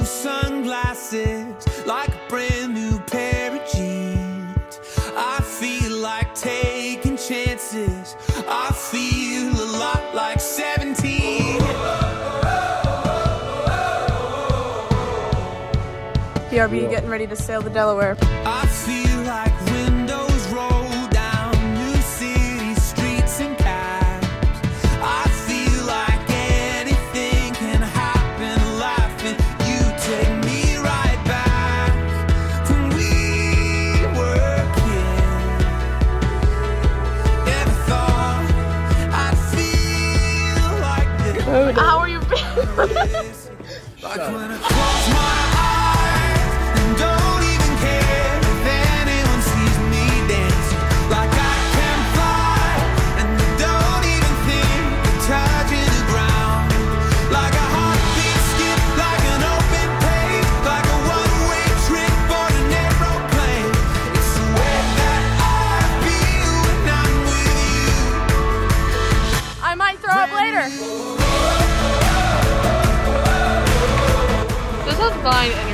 new sunglasses, like a brand new pair of jeans. I feel like taking chances. I feel a lot like 17. BRB getting ready to sail the Delaware. I feel like windows roll down new city streets and cabs. I feel like anything can happen, laughing. You take me right back when we were kids. Never thought I'd feel like this. How are you feeling? Like when I close my eyes and don't even care if anyone sees me dancing. Like I can fly and don't even think of touching the ground. Like a heartbeat skip, like an open page, like a one-way trip on an aeroplane. It's the way that I feel when I'm with you. I might throw up later. This is fine anyway.